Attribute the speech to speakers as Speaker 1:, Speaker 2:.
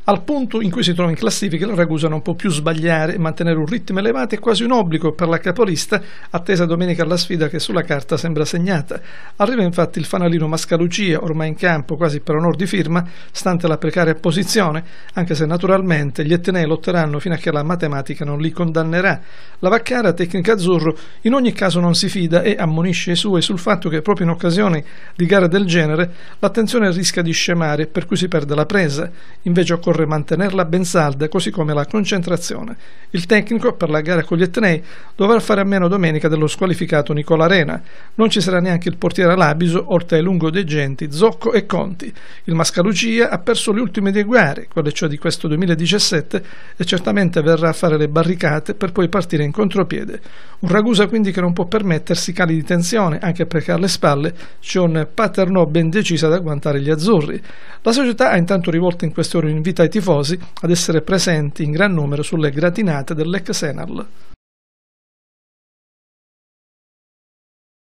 Speaker 1: Al punto in cui si trova in classifica, il Ragusa non può più sbagliare e mantenere un ritmo elevato è quasi un obbligo per la capolista, attesa domenica alla sfida che sulla carta sembra segnata. Arriva infatti il fanalino Mascalucia, ormai in campo quasi per onor di firma, stante la precaria posizione, anche se naturalmente gli etnei lotteranno fino a che la matematica non li condannerà. La Vaccara, tecnica azzurro, in ogni caso non si fida e ammonisce i suoi sul fatto che proprio in occasione di gare del genere l'attenzione rischia di scemare, per cui si perde la presa. Invece occorre mantenerla ben salda, così come la concentrazione. Il tecnico per la gara con gli etnei dovrà fare a meno domenica dello squalificato Nicola Arena. Non ci sarà neanche il portiere Alabiso, oltre ai lungodeggenti Zocco e Conti. Il Mascalucia ha perso le ultime due gare, quelle cioè di questo 2017, e certamente verrà a fare le barricate per poi partire in contropiede. Un Ragusa quindi che non può permettersi cali di tensione, anche perché alle spalle c'è un Paternò ben deciso ad agguantare gli azzurri. La società ha intanto rivolto in queste ore un invito ai tifosi ad essere presenti in gran numero sulle gratinate dell'ex Enal.